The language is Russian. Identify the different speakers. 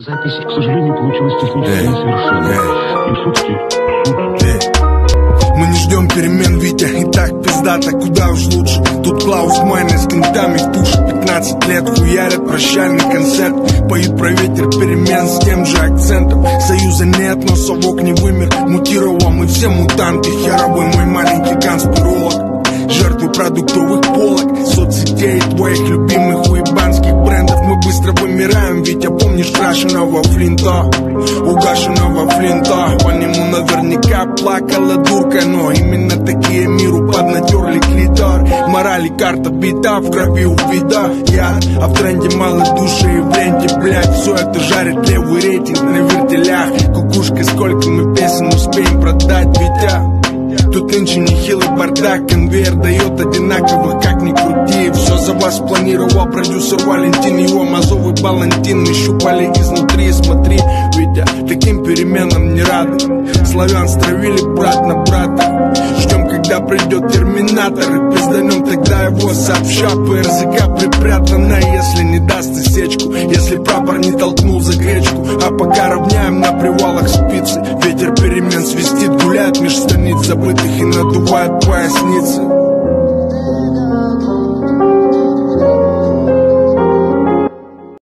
Speaker 1: Запись, к сожалению, получилась технически несовершенной. И все-таки...
Speaker 2: Мы не ждем перемен, Витя, и так пиздато, куда уж лучше. Тут Клаус Майнер с кентами в душе. 15 лет хуярят прощальный концерт. Поют про ветер перемен с тем же акцентом. Союза нет, но совок не вымер. Мутировал, мы все мутанты. Херовой мой маленький конспиролог. Жертвы продуктовых полок, соцсетей, твоих любимых уебанских брендов. Мы быстро вымираем, Витя, помнишь крашеного Флинта? Угашенного Флинта. По нему наверняка плакала дурка, но именно такие миру поднатерли клитор. Морали карта бита, в крови у вида я, а в тренде мало души и в ленте, блять. Все это жарит левый рейтинг на вертелях. Кукушка, сколько мы песен успеем продать, Витя? Тут нынче нехилый бардак, конвейер дает одинаковых, как ни крути. Все за вас планировал продюсер Валентин, его мазовый балантин мы щупали изнутри. Смотри, Витя, таким переменам не рады. Славян стравили брат на брата. Ждем, когда придет терминатор, и пизданем тогда его сообща. ПРЗК припрятана, если не даст осечку, если прапор не толкнул за гречку. А пока равняем на привалах спицы, ветер перемен свистит, гуляет меж станиц забытых и надувает поясницы.